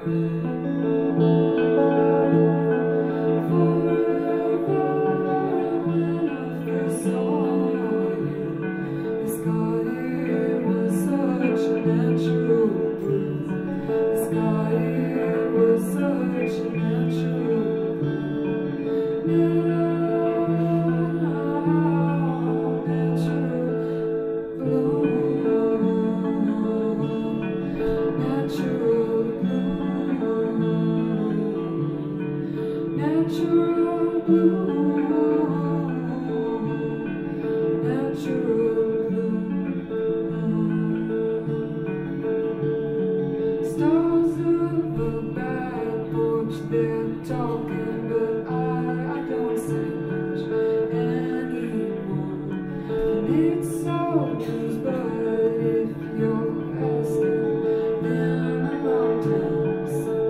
They're talking, but I don't say much anymore. And it's so true, but if you're asking, then I'm on time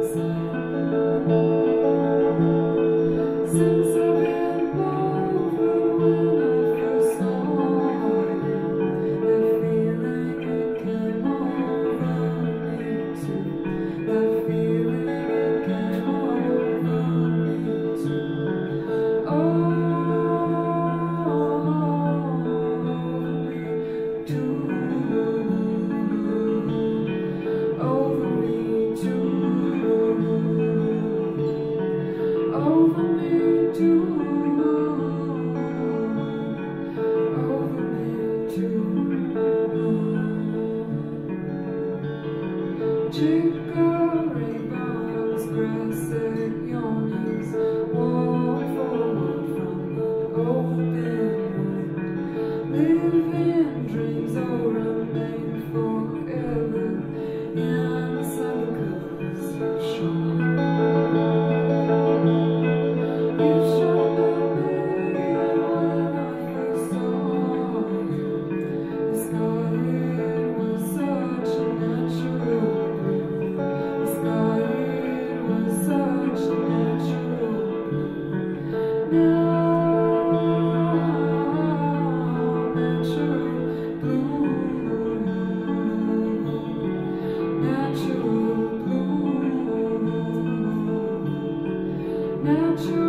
since I've been over when I first saw you. That feeling, it came over me too. That feeling, it came over me too. Over me too. Over me too. Over me too. Over me too. Chicory bombs, grass at your knees. Walk forward from the open wound. Live in dreams or remain forever in the cycles shown. You've shown me when I first saw you. The sky, it was such a natural blue. The sky, it was such a natural blue. Now, natural blue. Natural blue. Natural